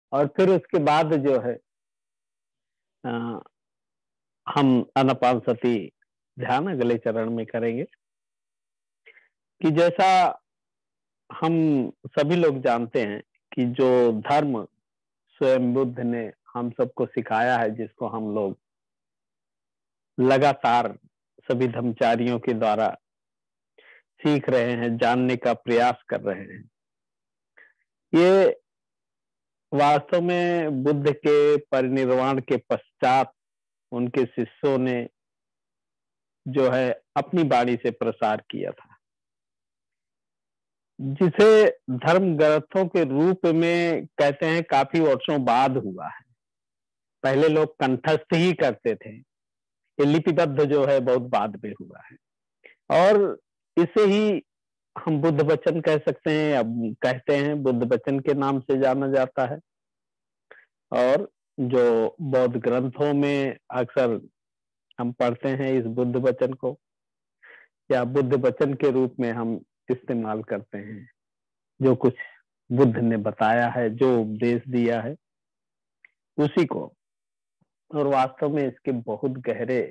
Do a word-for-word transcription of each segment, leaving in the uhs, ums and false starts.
और फिर उसके बाद जो है आ, हम आनापानसति ध्यान अगले चरण में करेंगे। कि जैसा हम सभी लोग जानते हैं कि जो धर्म स्वयं बुद्ध ने हम सबको सिखाया है, जिसको हम लोग लगातार सभी धर्मचारियों के द्वारा सीख रहे हैं, जानने का प्रयास कर रहे हैं, ये वास्तव में बुद्ध के परिनिर्वाण के पश्चात उनके शिष्यों ने जो है अपनी वाणी से प्रसार किया था, जिसे धर्म ग्रंथों के रूप में कहते हैं काफी वर्षों बाद हुआ है। पहले लोग कंठस्थ ही करते थे, ये लिपिबद्ध जो है बहुत बाद में हुआ है, और इसे ही हम बुद्ध वचन कह सकते हैं, अब कहते हैं बुद्ध वचन के नाम से जाना जाता है। और जो बौद्ध ग्रंथों में अक्सर हम पढ़ते हैं इस बुद्ध वचन को, या बुद्ध वचन के रूप में हम इस्तेमाल करते हैं, जो कुछ बुद्ध ने बताया है, जो उपदेश दिया है उसी को। और वास्तव में इसके बहुत गहरे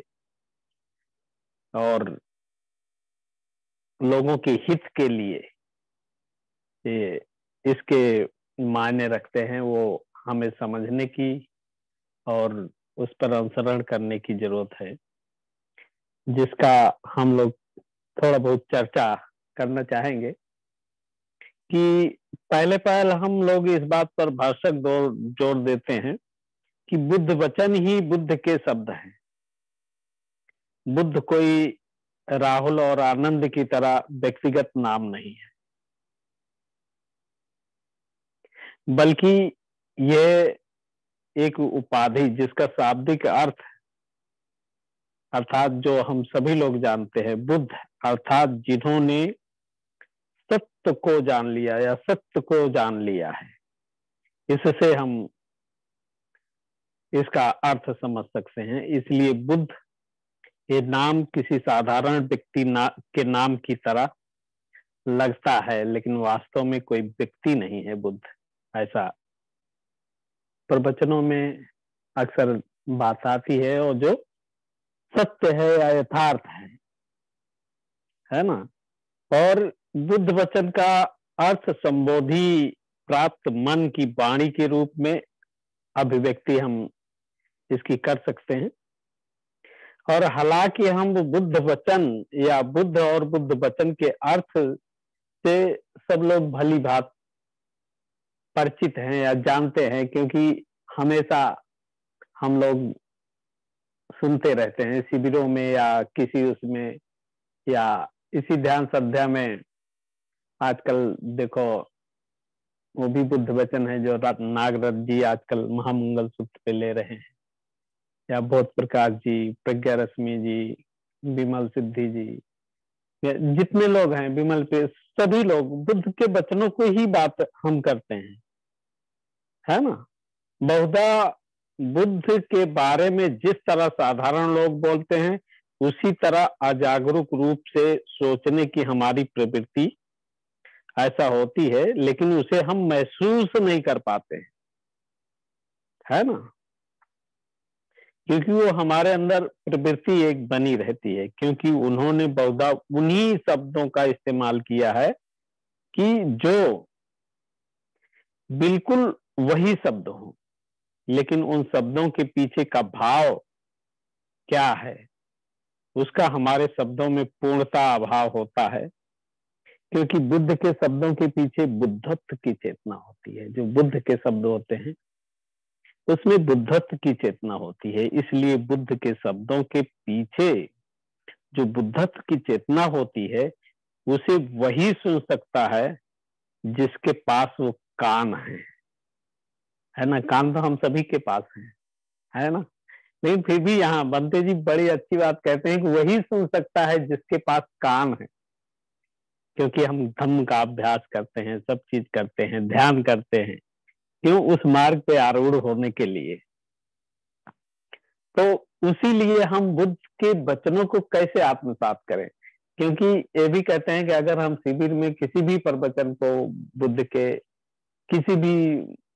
और लोगों के हित के लिए ये इसके मायने रखते हैं, वो हमें समझने की और उस पर अनुसरण करने की जरूरत है, जिसका हम लोग थोड़ा बहुत चर्चा करना चाहेंगे। कि पहले पहल हम लोग इस बात पर भाषक जोर देते हैं कि बुद्ध वचन ही बुद्ध के शब्द हैं। बुद्ध कोई राहुल और आनंद की तरह व्यक्तिगत नाम नहीं है, बल्कि यह एक उपाधि जिसका शाब्दिक अर्थ अर्थात जो हम सभी लोग जानते हैं, बुद्ध अर्थात जिन्होंने सत्य को जान लिया या सत्य को जान लिया है, इससे हम इसका अर्थ समझ सकते हैं। इसलिए बुद्ध ये नाम किसी साधारण व्यक्ति ना, के नाम की तरह लगता है, लेकिन वास्तव में कोई व्यक्ति नहीं है बुद्ध। ऐसा प्रवचनों में अक्सर बात आती है, और जो सत्य है या यथार्थ है है ना। और बुद्ध वचन का अर्थ संबोधि प्राप्त मन की वाणी के रूप में अभिव्यक्ति हम इसकी कर सकते हैं। और हालांकि हम बुद्ध वचन या बुद्ध और बुद्ध वचन के अर्थ से सब लोग भली भांति परिचित हैं या जानते हैं, क्योंकि हमेशा हम लोग सुनते रहते हैं शिविरों में या किसी उसमें, या इसी ध्यान संध्या में आजकल देखो वो भी बुद्ध वचन है जो नागरथ जी आजकल महामंगल सूत्र पे ले रहे हैं, या बोध प्रकाश जी, प्रज्ञा रश्मि जी, विमल सिद्धि जी, जितने लोग हैं, विमल पे, सभी लोग बुद्ध के वचनों को ही बात हम करते हैं, है ना। बहुधा बुद्ध के बारे में जिस तरह साधारण लोग बोलते हैं, उसी तरह अजागरूक रूप से सोचने की हमारी प्रवृत्ति ऐसा होती है, लेकिन उसे हम महसूस नहीं कर पाते हैं, है ना, क्योंकि वो हमारे अंदर प्रवृत्ति एक बनी रहती है। क्योंकि उन्होंने बहुधा उन्हीं शब्दों का इस्तेमाल किया है कि जो बिल्कुल वही शब्द हो, लेकिन उन शब्दों के पीछे का भाव क्या है उसका हमारे शब्दों में पूर्णता अभाव होता है। क्योंकि बुद्ध के शब्दों के पीछे बुद्धत्व की चेतना होती है, जो बुद्ध के शब्द होते हैं उसमें बुद्धत्व की चेतना होती है। इसलिए बुद्ध के शब्दों के पीछे जो बुद्धत्व की चेतना होती है, उसे वही सुन सकता है जिसके पास वो कान है, है ना। कान तो हम सभी के पास है, है ना। लेकिन फिर भी यहाँ बनते जी बड़ी अच्छी बात कहते हैं कि वही सुन सकता है जिसके पास कान है। क्योंकि हम धम्म का अभ्यास करते हैं, सब चीज करते हैं, ध्यान करते हैं, क्यों? उस मार्ग पे आरूढ़ होने के लिए। तो उसी लिए हम बुद्ध के वचनों को कैसे आत्मसात करें? क्योंकि ये भी कहते हैं कि अगर हम शिविर में किसी भी प्रवचन को बुद्ध के किसी भी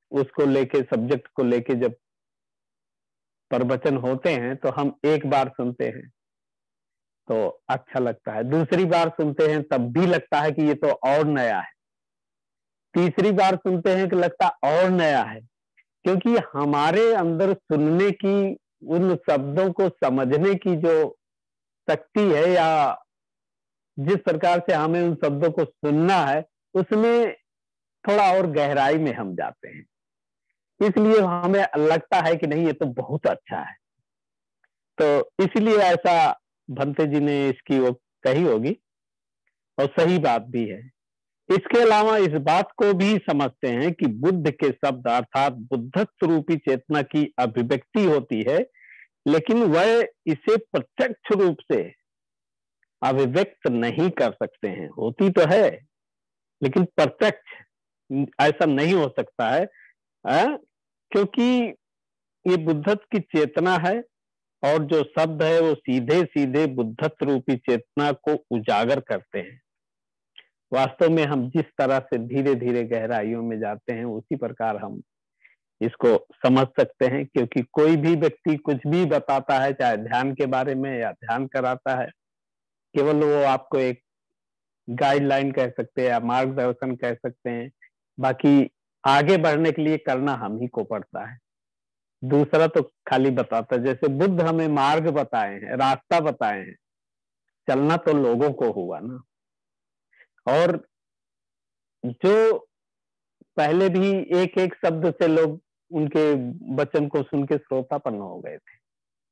उसको लेके, सब्जेक्ट को लेके जब प्रवचन होते हैं तो हम एक बार सुनते हैं तो अच्छा लगता है, दूसरी बार सुनते हैं तब भी लगता है कि ये तो और नया है, तीसरी बार सुनते हैं कि लगता और नया है, क्योंकि हमारे अंदर सुनने की, उन शब्दों को समझने की जो शक्ति है, या जिस प्रकार से हमें उन शब्दों को सुनना है, उसमें थोड़ा और गहराई में हम जाते हैं। इसलिए हमें लगता है कि नहीं, ये तो बहुत अच्छा है। तो इसलिए ऐसा भंते जी ने इसकी वो कही होगी, और सही बात भी है। इसके अलावा इस बात को भी समझते हैं कि बुद्ध के शब्द अर्थात बुद्धत्व रूपी चेतना की अभिव्यक्ति होती है, लेकिन वह इसे प्रत्यक्ष रूप से अभिव्यक्त नहीं कर सकते हैं। होती तो है, लेकिन प्रत्यक्ष ऐसा नहीं हो सकता है, आ? क्योंकि ये बुद्धत्व की चेतना है, और जो शब्द है वो सीधे सीधे बुद्धत्व रूपी चेतना को उजागर करते हैं। वास्तव में हम जिस तरह से धीरे धीरे गहराइयों में जाते हैं, उसी प्रकार हम इसको समझ सकते हैं। क्योंकि कोई भी व्यक्ति कुछ भी बताता है, चाहे ध्यान के बारे में या ध्यान कराता है, केवल वो आपको एक गाइडलाइन कह सकते हैं या मार्गदर्शन कह सकते हैं, बाकी आगे बढ़ने के लिए करना हम ही को पड़ता है। दूसरा तो खाली बताता है, जैसे बुद्ध हमें मार्ग बताए हैं, रास्ता बताए हैं, चलना तो लोगों को हुआ ना। और जो पहले भी एक एक शब्द से लोग उनके वचन को सुन के श्रोतापन्न हो गए थे,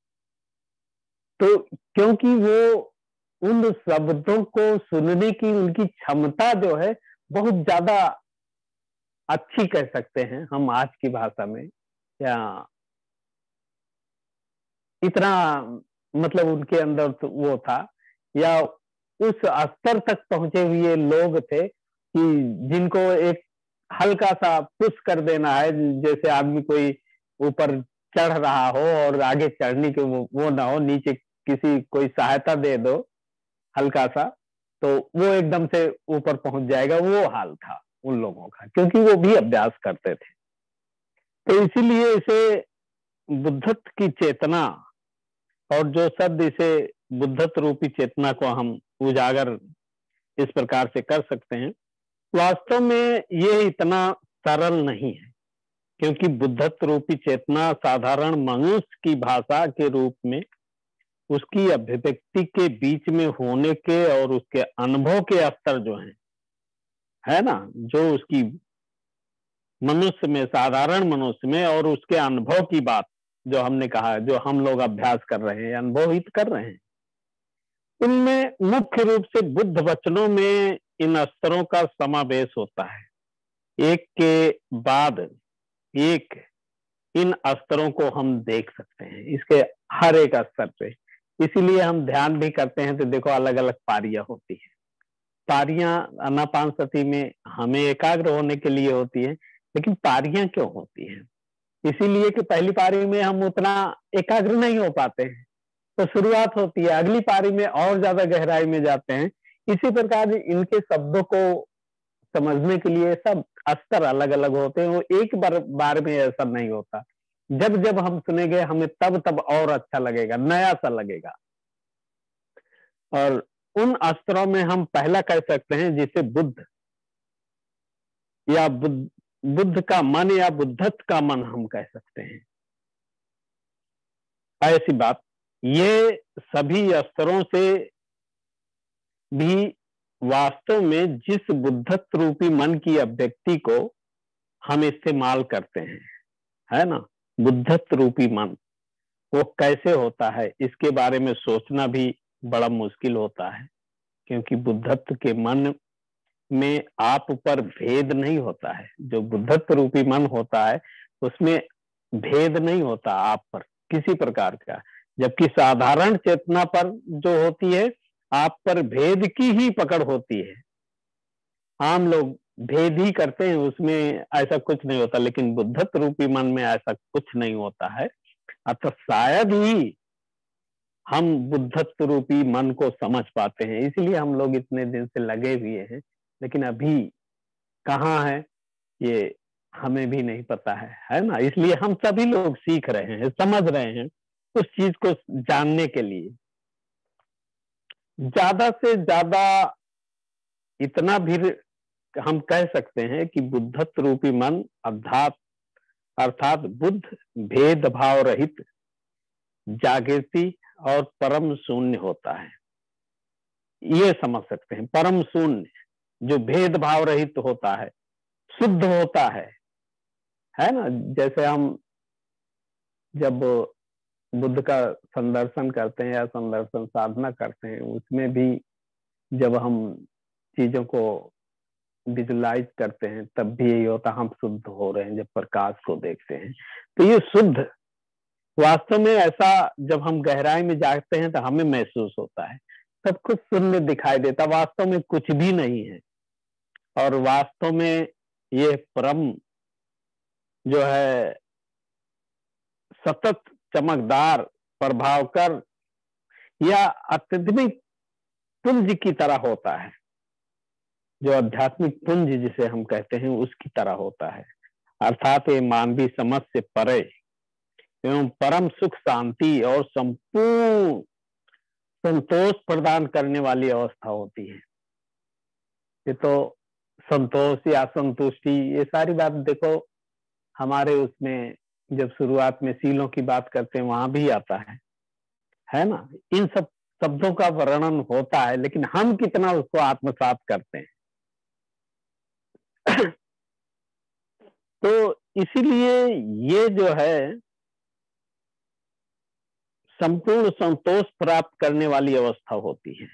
तो क्योंकि वो उन शब्दों को सुनने की उनकी क्षमता जो है बहुत ज्यादा अच्छी कह सकते हैं हम आज की भाषा में, या इतना मतलब उनके अंदर तो वो था, या उस स्तर तक पहुंचे हुए लोग थे कि जिनको एक हल्का सा पुश कर देना है, जैसे आदमी कोई ऊपर चढ़ रहा हो और आगे चढ़ने के वो, वो ना हो, नीचे किसी कोई सहायता दे दो हल्का सा, तो वो एकदम से ऊपर पहुंच जाएगा। वो हाल था उन लोगों का, क्योंकि वो भी अभ्यास करते थे। तो इसीलिए इसे बुद्धत्व की चेतना, और जो शब्द इसे बुद्धत्व रूपी चेतना को हम उजागर इस प्रकार से कर सकते हैं, वास्तव में ये इतना सरल नहीं है। क्योंकि बुद्धत्व रूपी चेतना साधारण मनुष्य की भाषा के रूप में उसकी अभिव्यक्ति के बीच में होने के और उसके अनुभव के स्तर जो हैं, है ना, जो उसकी मनुष्य में, साधारण मनुष्य में, और उसके अनुभव की बात जो हमने कहा, जो हम लोग अभ्यास कर रहे हैं, अनुभवित कर रहे हैं, इनमें मुख्य रूप से बुद्ध वचनों में इन स्तरों का समावेश होता है। एक के बाद एक इन स्तरों को हम देख सकते हैं, इसके हर एक स्तर पे। इसीलिए हम ध्यान भी करते हैं तो देखो अलग अलग पारियां होती है। पारियां आनापानसति में हमें एकाग्र होने के लिए होती है, लेकिन पारियां क्यों होती हैं? इसीलिए कि पहली पारी में हम उतना एकाग्र नहीं हो पाते हैं, तो शुरुआत होती है, अगली पारी में और ज्यादा गहराई में जाते हैं। इसी प्रकार इनके शब्दों को समझने के लिए सब स्तर अलग अलग होते हैं, वो एक बार बार में ऐसा नहीं होता। जब जब हम सुनेंगे हमें तब तब और अच्छा लगेगा, नया सा लगेगा। और उन स्तरों में हम पहला कह सकते हैं जिसे बुद्ध या बुद्ध बुद्ध का मन या बुद्धत्व का मन हम कह सकते हैं। ऐसी बात, ये सभी स्तरों से भी वास्तव में जिस बुद्धत्व रूपी मन की अभिव्यक्ति को हम इस्तेमाल करते हैं, है ना, बुद्धत्व रूपी मन वो कैसे होता है, इसके बारे में सोचना भी बड़ा मुश्किल होता है। क्योंकि बुद्धत्व के मन में आप पर भेद नहीं होता है। जो बुद्धत्व रूपी मन होता है उसमें भेद नहीं होता आप पर किसी प्रकार का, जबकि साधारण चेतना पर जो होती है आप पर भेद की ही पकड़ होती है। आम लोग भेद ही करते हैं, उसमें ऐसा कुछ नहीं होता, लेकिन बुद्धत्व रूपी मन में ऐसा कुछ नहीं होता है। अतः शायद ही हम बुद्धत्व रूपी मन को समझ पाते हैं, इसलिए हम लोग इतने दिन से लगे हुए हैं। लेकिन अभी कहाँ है ये हमें भी नहीं पता है, है ना। इसलिए हम सभी लोग सीख रहे हैं, समझ रहे हैं उस चीज को जानने के लिए। ज्यादा से ज्यादा इतना भी हम कह सकते हैं कि बुद्धत्व रूपी मन अर्थात अर्थात बुद्ध भेदभाव रहित, जागृति और परम शून्य होता है। ये समझ सकते हैं, परम शून्य जो भेदभाव रहित होता है, शुद्ध होता है है ना। जैसे हम जब बुद्ध का संदर्शन करते हैं या संदर्शन साधना करते हैं, उसमें भी जब हम चीजों को विजुलाइज करते हैं तब भी यही होता, हम शुद्ध हो रहे हैं। जब प्रकाश को देखते हैं तो ये शुद्ध, वास्तव में ऐसा जब हम गहराई में जागते हैं तो हमें महसूस होता है सब कुछ शून्य दिखाई देता, वास्तव में कुछ भी नहीं है। और वास्तव में ये परम जो है सतत चमकदार प्रभावकर या अत्यधिक पुंज की तरह होता है, जो आध्यात्मिक पुंज जिसे हम कहते हैं उसकी तरह होता है। अर्थात ये मानवीय समझ से परे एवं परम सुख, शांति और संपूर्ण संतोष प्रदान करने वाली अवस्था होती है। ये तो संतोष या संतुष्टि, ये सारी बात देखो हमारे उसमें जब शुरुआत में सीलों की बात करते हैं वहां भी आता है है ना। इन सब शब्दों का वर्णन होता है, लेकिन हम कितना उसको आत्मसात करते हैं। तो इसीलिए ये जो है संपूर्ण संतोष प्राप्त करने वाली अवस्था होती है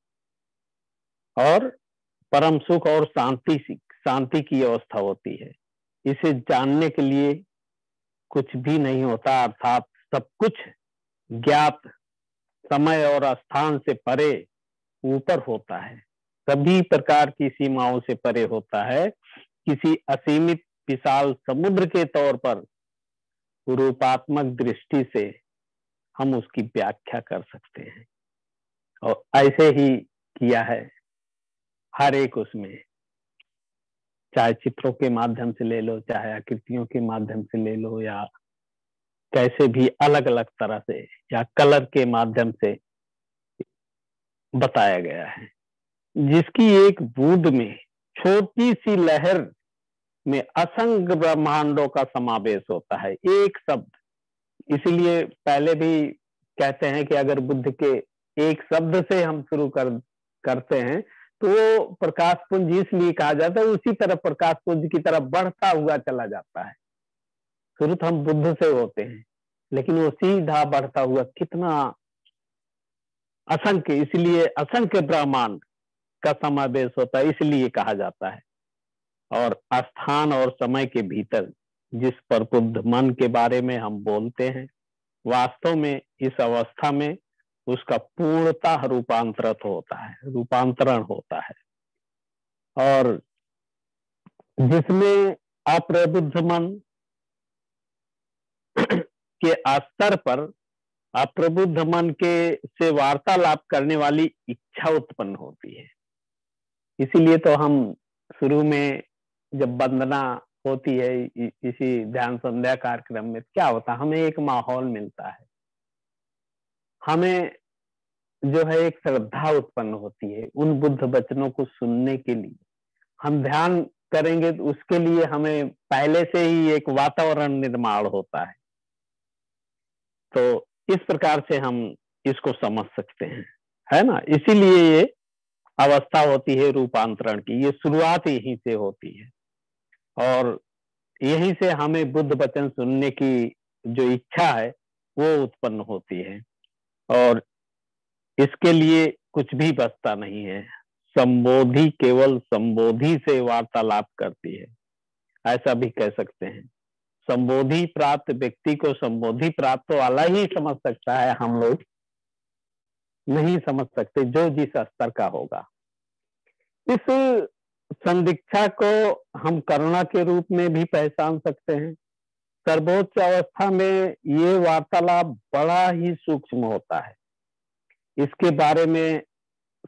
और परम सुख और शांति शांति की अवस्था होती है। इसे जानने के लिए कुछ भी नहीं होता, अर्थात सब कुछ ज्ञात समय और स्थान से परे ऊपर होता है, सभी प्रकार की सीमाओं से परे होता है। किसी असीमित विशाल समुद्र के तौर पर रूपात्मक दृष्टि से हम उसकी व्याख्या कर सकते हैं, और ऐसे ही किया है हर एक उसमें, चाहे चित्रों के माध्यम से ले लो, चाहे आकृतियों के माध्यम से ले लो, या कैसे भी अलग अलग तरह से, या कलर के माध्यम से बताया गया है। जिसकी एक बूंद में, छोटी सी लहर में असंख्य ब्रह्मांडों का समावेश होता है, एक शब्द। इसलिए पहले भी कहते हैं कि अगर बुद्ध के एक शब्द से हम शुरू कर करते हैं तो वो प्रकाश पुंज इसलिए कहा जाता है, उसी तरह प्रकाश पुंज की तरफ बढ़ता हुआ चला जाता है। शुरू तो हम बुद्ध से होते हैं, लेकिन वो सीधा बढ़ता हुआ कितना असंख्य, इसलिए असंख्य ब्रह्मांड का समावेश होता है, इसलिए कहा जाता है। और स्थान और समय के भीतर जिस पर बुद्ध मन के बारे में हम बोलते हैं, वास्तव में इस अवस्था में उसका पूर्णतः रूपांतरित होता है, रूपांतरण होता है। और जिसमें अप्रबुद्ध मन के स्तर पर अप्रबुद्ध मन के से वार्तालाप करने वाली इच्छा उत्पन्न होती है। इसीलिए तो हम शुरू में जब वंदना होती है इसी ध्यान संध्या कार्यक्रम में, क्या होता है, हमें एक माहौल मिलता है, हमें जो है एक श्रद्धा उत्पन्न होती है उन बुद्ध वचनों को सुनने के लिए। हम ध्यान करेंगे तो उसके लिए हमें पहले से ही एक वातावरण निर्माण होता है। तो इस प्रकार से हम इसको समझ सकते हैं, है ना। इसीलिए ये अवस्था होती है रूपांतरण की, ये शुरुआत यहीं से होती है, और यहीं से हमें बुद्ध वचन सुनने की जो इच्छा है वो उत्पन्न होती है। और इसके लिए कुछ भी बचता नहीं है, संबोधि केवल संबोधि से वार्तालाप करती है, ऐसा भी कह सकते हैं। संबोधि प्राप्त व्यक्ति को संबोधि प्राप्त वाला ही समझ सकता है, हम लोग नहीं समझ सकते, जो जिस स्तर का होगा। इस संदीक्षा को हम करुणा के रूप में भी पहचान सकते हैं। सर्वोच्च अवस्था में ये वार्तालाप बड़ा ही सूक्ष्म होता है, इसके बारे में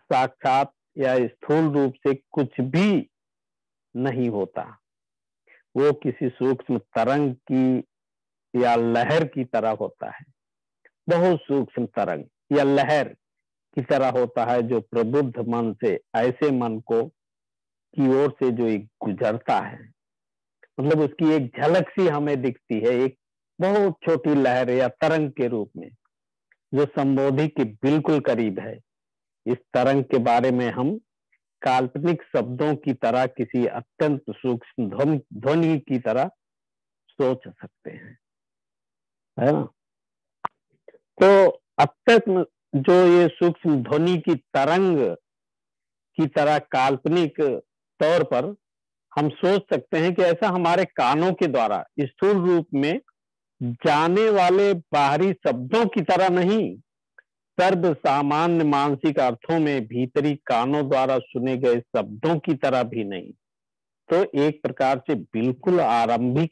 साक्षात या स्थूल रूप से कुछ भी नहीं होता। वो किसी सूक्ष्म तरंग की या लहर की तरह होता है, बहुत सूक्ष्म तरंग या लहर की तरह होता है, जो प्रबुद्ध मन से ऐसे मन को की ओर से जो एक गुजरता है। मतलब उसकी एक झलक सी हमें दिखती है, एक बहुत छोटी लहर या तरंग के रूप में, जो संबोधि के बिल्कुल करीब है। इस तरंग के बारे में हम काल्पनिक शब्दों की तरह, किसी अत्यंत सूक्ष्म ध्वनि ध्वनि की तरह सोच सकते हैं, है ना। तो अब तक जो ये सूक्ष्म ध्वनि की तरंग की तरह काल्पनिक तौर पर हम सोच सकते हैं कि ऐसा हमारे कानों के द्वारा स्थूल रूप में जाने वाले बाहरी शब्दों की तरह नहीं, सर्व सामान्य मानसिक अर्थों में भीतरी कानों द्वारा सुने गए शब्दों की तरह भी नहीं, तो एक प्रकार से बिल्कुल आरंभिक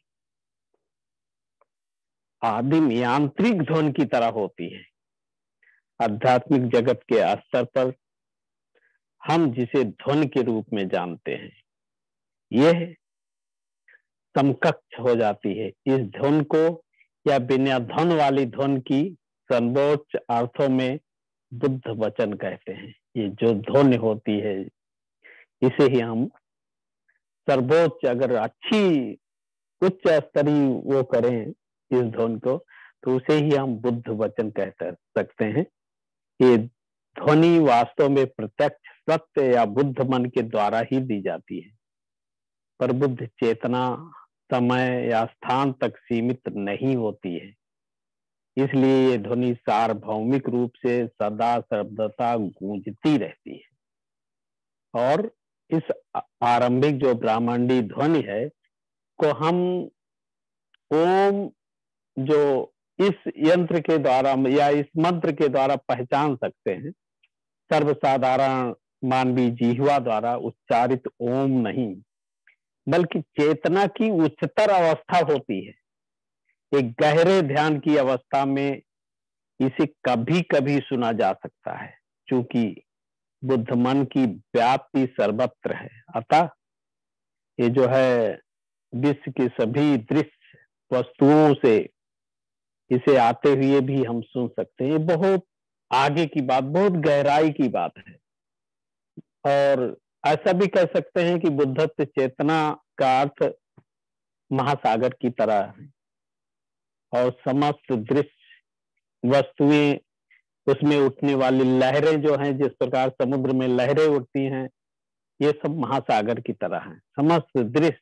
आदिम यांत्रिक ध्वनि की तरह होती है। आध्यात्मिक जगत के स्तर पर हम जिसे ध्वनि के रूप में जानते हैं, यह समकक्ष हो जाती है इस ध्वनि को, या बिना ध्वनि वाली ध्वनि की सर्वोच्च अर्थों में बुद्ध वचन कहते हैं। ये जो ध्वनि होती है, इसे ही हम सर्वोच्च, अगर अच्छी उच्च स्तरीय वो करें इस ध्वनि को, तो उसे ही हम बुद्ध वचन कह सकते हैं। ये ध्वनि वास्तव में प्रत्यक्ष सत्य या बुद्ध मन के द्वारा ही दी जाती है, पर बुद्ध चेतना समय या स्थान तक सीमित नहीं होती है। इसलिए ये ध्वनि सार्वभौमिक रूप से सदा सर्वदा गूंजती रहती है। और इस आरंभिक जो ब्रह्मांडी ध्वनि है को हम ओम, जो इस यंत्र के द्वारा या इस मंत्र के द्वारा पहचान सकते हैं, सर्वसाधारण मानवीय जिह्वा द्वारा उच्चारित ओम नहीं, बल्कि चेतना की उच्चतर अवस्था होती है। एक गहरे ध्यान की अवस्था में इसे कभी कभी सुना जा सकता है, क्योंकि बुद्ध मन की व्याप्ति सर्वत्र है। अतः ये जो है विश्व की सभी दृश्य वस्तुओं से इसे आते हुए भी हम सुन सकते हैं। ये बहुत आगे की बात, बहुत गहराई की बात है। और ऐसा भी कह सकते हैं कि बुद्धत्व चेतना का अर्थ महासागर की तरह है, और समस्त दृश्य वस्तुएं, उसमें उठने वाली लहरें जो हैं, जिस प्रकार समुद्र में लहरें उठती हैं, ये सब महासागर की तरह हैं। समस्त दृश्य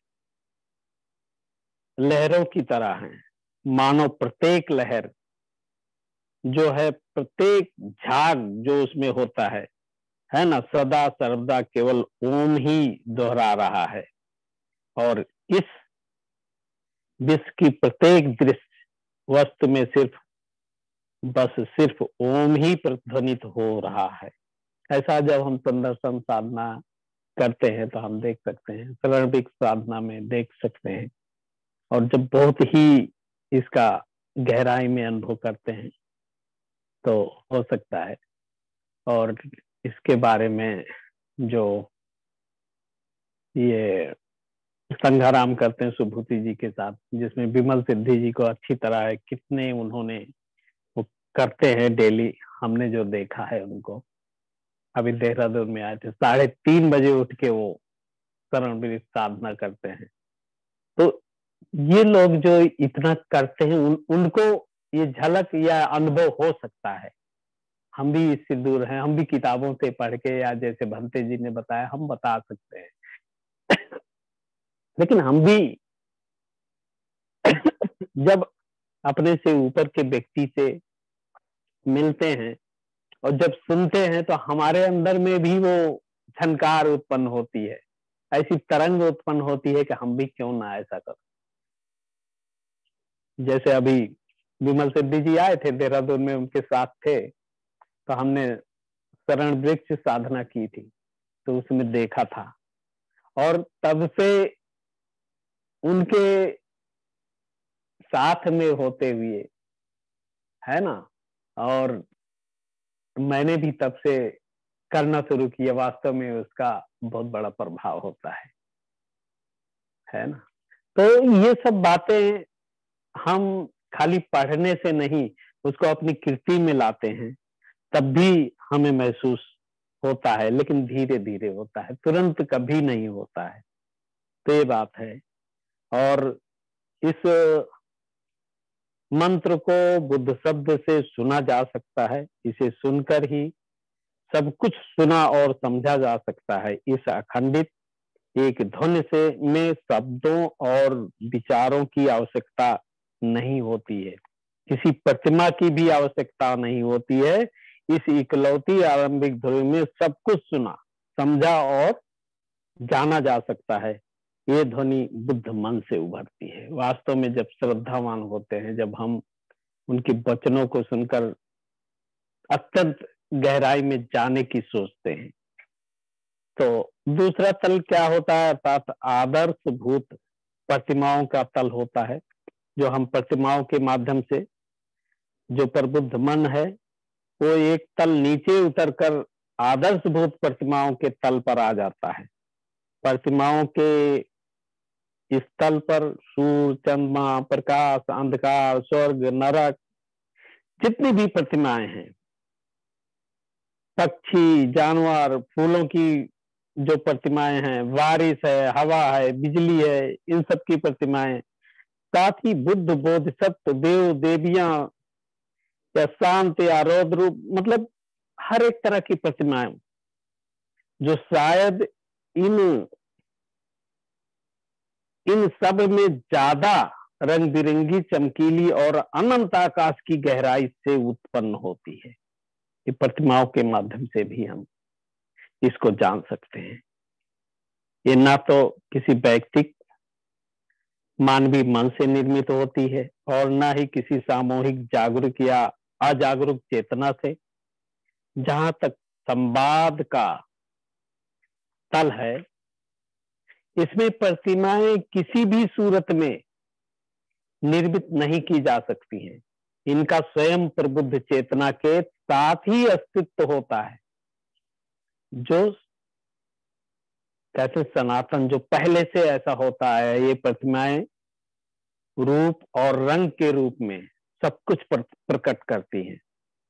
लहरों की तरह हैं। मानो प्रत्येक लहर जो है, प्रत्येक झाग जो उसमें होता है है ना, सदा सर्वदा केवल ओम ही दोहरा रहा है। और इस विश्व की प्रत्येक दृश्य वस्तु में सिर्फ बस सिर्फ ओम ही प्रतिध्वनित हो रहा है। ऐसा जब हम संदर्शन साधना करते हैं तो हम देख सकते हैं, श्रवणिक साधना में देख सकते हैं। और जब बहुत ही इसका गहराई में अनुभव करते हैं तो हो सकता है। और इसके बारे में जो ये संघाराम करते हैं सुभूति जी के साथ, जिसमें विमल सिद्धि जी को अच्छी तरह है, कितने उन्होंने वो करते हैं डेली, हमने जो देखा है उनको। अभी देहरादून में आए थे, साढ़े तीन बजे उठ के वो शरण साधना करते हैं। तो ये लोग जो इतना करते हैं, उन, उनको ये झलक या अनुभव हो सकता है। हम भी इससे दूर हैं, हम भी किताबों से पढ़ के, या जैसे भंते जी ने बताया, हम बता सकते हैं। लेकिन हम भी जब अपने से ऊपर के व्यक्ति से मिलते हैं और जब सुनते हैं, तो हमारे अंदर में भी वो झनकार उत्पन्न होती है, ऐसी तरंग उत्पन्न होती है कि हम भी क्यों ना ऐसा करें। जैसे अभी विमल सिद्धि जी आए थे देहरादून में, उनके साथ थे, तो हमने शरण वृक्ष साधना की थी, तो उसमें देखा था। और तब से उनके साथ में होते हुए, है ना, और मैंने भी तब से करना शुरू किया। वास्तव में उसका बहुत बड़ा प्रभाव होता है है ना। तो ये सब बातें हम खाली पढ़ने से नहीं, उसको अपनी कृति में लाते हैं, तब भी हमें महसूस होता है, लेकिन धीरे धीरे होता है, तुरंत कभी नहीं होता है। तो ये बात है। और इस मंत्र को बुद्ध शब्द से सुना जा सकता है, इसे सुनकर ही सब कुछ सुना और समझा जा सकता है। इस अखंडित एक ध्वनि से में शब्दों और विचारों की आवश्यकता नहीं होती है, किसी प्रतिमा की भी आवश्यकता नहीं होती है। इस इकलौती आरंभिक ध्वनि में सब कुछ सुना, समझा और जाना जा सकता है। ये ध्वनि बुद्ध मन से उभरती है। वास्तव में जब श्रद्धावान होते हैं, जब हम उनके वचनों को सुनकर अत्यंत गहराई में जाने की सोचते हैं, तो दूसरा तल क्या होता है, अर्थात आदर्श भूत प्रतिमाओं का तल होता है, जो हम प्रतिमाओं के माध्यम से, जो प्रबुद्ध मन है वो एक तल नीचे उतरकर आदर्श भूत प्रतिमाओं के तल पर आ जाता है। प्रतिमाओं के इस तल पर सूर्य, चंद्रमा, प्रकाश, अंधकार, स्वर्ग, नरक, जितनी भी प्रतिमाएं हैं, पक्षी, जानवर, फूलों की जो प्रतिमाएं हैं, बारिश है, हवा है, बिजली है, इन सब की प्रतिमाएं, साथ ही बुद्ध, बोधिसत्व, देव, देवियां या शांत या रौद्र रूप, मतलब हर एक तरह की प्रतिमाएं, जो शायद इन इन सब में ज्यादा रंग बिरंगी, चमकीली और अनंत आकाश की गहराई से उत्पन्न होती है। ये प्रतिमाओं के माध्यम से भी हम इसको जान सकते हैं। ये ना तो किसी व्यक्तिक मानवीय मन से निर्मित होती है और ना ही किसी सामूहिक जागरूक या अजागरूक चेतना से। जहां तक संवाद का तल है, इसमें प्रतिमाएं किसी भी सूरत में निर्मित नहीं की जा सकती हैं। इनका स्वयं प्रबुद्ध चेतना के साथ ही अस्तित्व होता है, जो कहते सनातन, जो पहले से ऐसा होता है। ये प्रतिमाएं रूप और रंग के रूप में सब कुछ प्रकट करती हैं।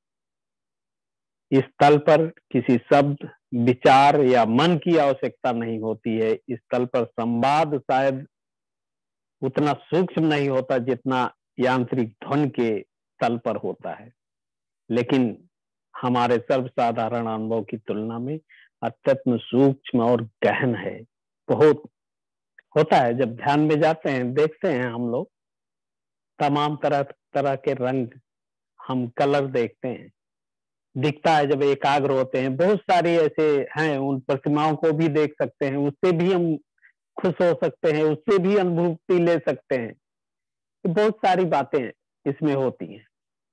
इस तल पर किसी शब्द, विचार या मन की आवश्यकता नहीं होती है। इस तल पर संवाद शायद उतना सूक्ष्म नहीं होता जितना यांत्रिक ध्वनि के तल पर होता है, लेकिन हमारे सर्वसाधारण अनुभव की तुलना में अत्यंत सूक्ष्म और गहन है। बहुत होता है, जब ध्यान में जाते हैं, देखते हैं हम लोग तमाम तरह तरह के रंग, हम कलर देखते हैं, दिखता है जब एकाग्र होते हैं। बहुत सारे ऐसे हैं, उन प्रतिमाओं को भी देख सकते हैं, उससे भी हम खुश हो सकते हैं, उससे भी अनुभूति ले सकते हैं। बहुत सारी बातें इसमें होती हैं।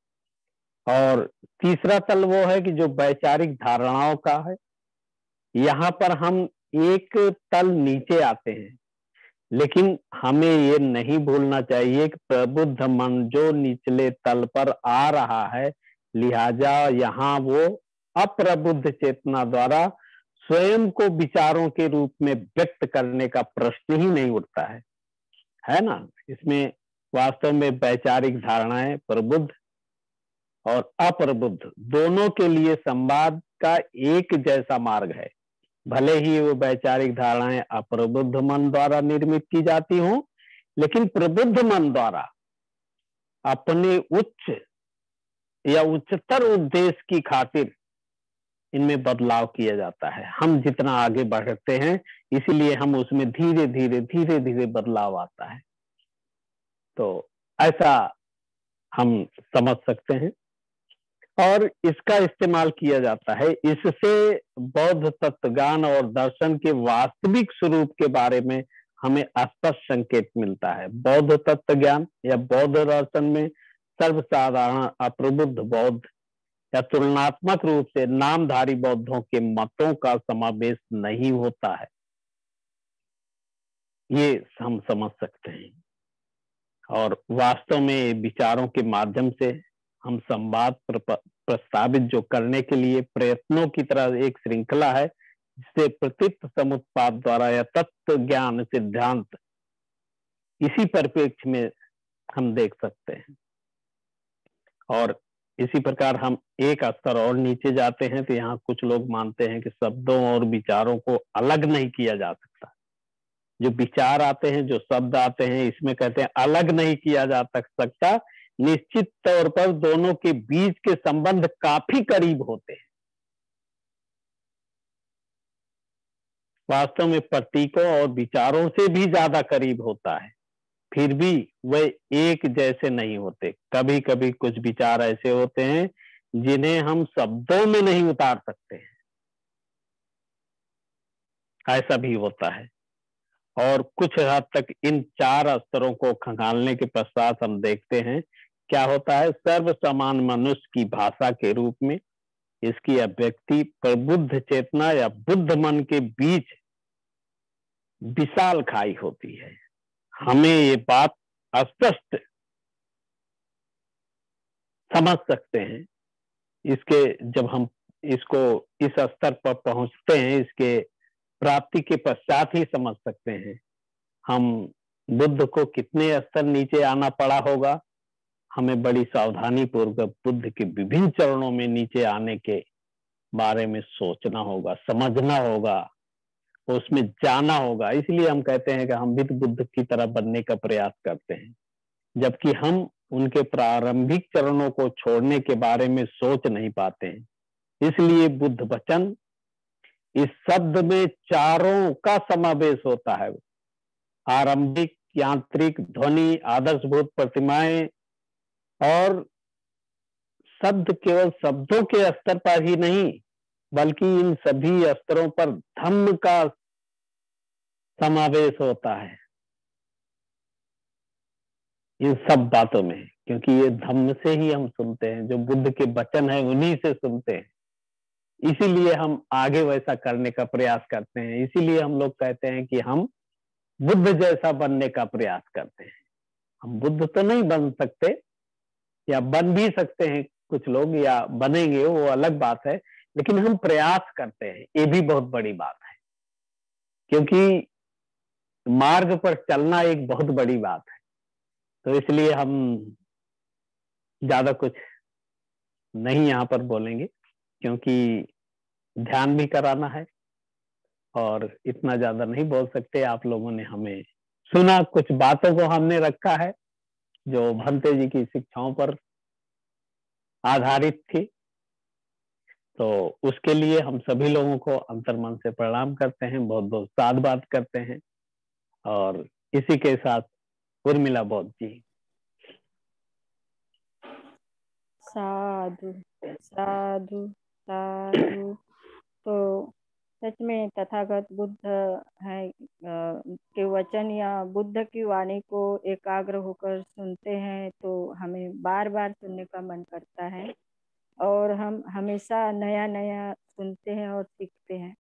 और तीसरा तल वो है कि जो वैचारिक धारणाओं का है। यहाँ पर हम एक तल नीचे आते हैं, लेकिन हमें ये नहीं भूलना चाहिए कि प्रबुद्ध मन जो निचले तल पर आ रहा है, लिहाजा यहाँ वो अप्रबुद्ध चेतना द्वारा स्वयं को विचारों के रूप में व्यक्त करने का प्रश्न ही नहीं उठता है, है ना। इसमें वास्तव में वैचारिक धारणाएं प्रबुद्ध और अप्रबुद्ध दोनों के लिए संवाद का एक जैसा मार्ग है। भले ही वो वैचारिक धारणाएं अप्रबुद्ध मन द्वारा निर्मित की जाती हों, लेकिन प्रबुद्ध मन द्वारा अपने उच्च या उच्चतर उद्देश्य की खातिर इनमें बदलाव किया जाता है। हम जितना आगे बढ़ते हैं, इसीलिए हम उसमें धीरे धीरे धीरे धीरे बदलाव आता है। तो ऐसा हम समझ सकते हैं और इसका इस्तेमाल किया जाता है। इससे बौद्ध तत्वज्ञान और दर्शन के वास्तविक स्वरूप के बारे में हमें स्पष्ट संकेत मिलता है। बौद्ध तत्वज्ञान या बौद्ध दर्शन में सर्वसाधारण अप्रबुद्ध बौद्ध या तुलनात्मक रूप से नामधारी बौद्धों के मतों का समावेश नहीं होता है, ये हम समझ सकते हैं। और वास्तव में विचारों के माध्यम से हम संवाद प्रस्तावित जो करने के लिए प्रयत्नों की तरह एक श्रृंखला है, जिसे प्रतीत समुत्पाद द्वारा या तत्व ज्ञान सिद्धांत इसी परिप्रेक्ष्य में हम देख सकते हैं। और इसी प्रकार हम एक स्तर और नीचे जाते हैं तो यहाँ कुछ लोग मानते हैं कि शब्दों और विचारों को अलग नहीं किया जा सकता। जो विचार आते हैं, जो शब्द आते हैं, इसमें कहते हैं अलग नहीं किया जा सकता। निश्चित तौर पर दोनों के बीच के संबंध काफी करीब होते हैं। वास्तव में प्रतीकों और विचारों से भी ज्यादा करीब होता है, फिर भी वे एक जैसे नहीं होते। कभी कभी कुछ विचार ऐसे होते हैं जिन्हें हम शब्दों में नहीं उतार सकते हैं, ऐसा भी होता है। और कुछ हद तक इन चार स्तरों को खंगालने के पश्चात हम देखते हैं क्या होता है। सर्व समान मनुष्य की भाषा के रूप में इसकी अभिव्यक्ति प्रबुद्ध चेतना या बुद्ध मन के बीच विशाल खाई होती है। हमें ये बात स्पष्ट समझ सकते हैं इसके, जब हम इसको इस स्तर पर पहुंचते हैं, इसके प्राप्ति के पश्चात ही समझ सकते हैं हम बुद्ध को कितने स्तर नीचे आना पड़ा होगा। हमें बड़ी सावधानी पूर्वक बुद्ध के विभिन्न चरणों में नीचे आने के बारे में सोचना होगा, समझना होगा, उसमें जाना होगा। इसलिए हम कहते हैं कि हम भी तो बुद्ध की तरह बनने का प्रयास करते हैं, जबकि हम उनके प्रारंभिक चरणों को छोड़ने के बारे में सोच नहीं पाते हैं। इसलिए बुद्ध वचन, इस शब्द में चारों का समावेश होता है। आरंभिक, यांत्रिक, ध्वनि, आदर्शभूत प्रतिमाएं, और शब्द केवल शब्दों के स्तर पर ही नहीं बल्कि इन सभी स्तरों पर धम्म का समावेश होता है इन सब बातों में, क्योंकि ये धम्म से ही हम सुनते हैं, जो बुद्ध के वचन है उन्हीं से सुनते हैं। इसीलिए हम आगे वैसा करने का प्रयास करते हैं। इसीलिए हम लोग कहते हैं कि हम बुद्ध जैसा बनने का प्रयास करते हैं। हम बुद्ध तो नहीं बन सकते, या बन भी सकते हैं कुछ लोग, या बनेंगे वो अलग बात है, लेकिन हम प्रयास करते हैं, ये भी बहुत बड़ी बात है। क्योंकि मार्ग पर चलना एक बहुत बड़ी बात है। तो इसलिए हम ज्यादा कुछ नहीं यहाँ पर बोलेंगे, क्योंकि ध्यान भी कराना है और इतना ज्यादा नहीं बोल सकते। आप लोगों ने हमें सुना, कुछ बातों को हमने रखा है जो भंते जी की शिक्षाओं पर आधारित थी। तो उसके लिए हम सभी लोगों को अंतर्मन से प्रणाम करते हैं, बहुत बहुत साधुवाद करते हैं। और इसी के साथ उर्मिला बौद्ध जी। साधु साधु साधु। तो सच में तथागत बुद्ध है के वचन या बुद्ध की वाणी को एकाग्र होकर सुनते हैं तो हमें बार बार सुनने का मन करता है, और हम हमेशा नया नया सुनते हैं और सीखते हैं।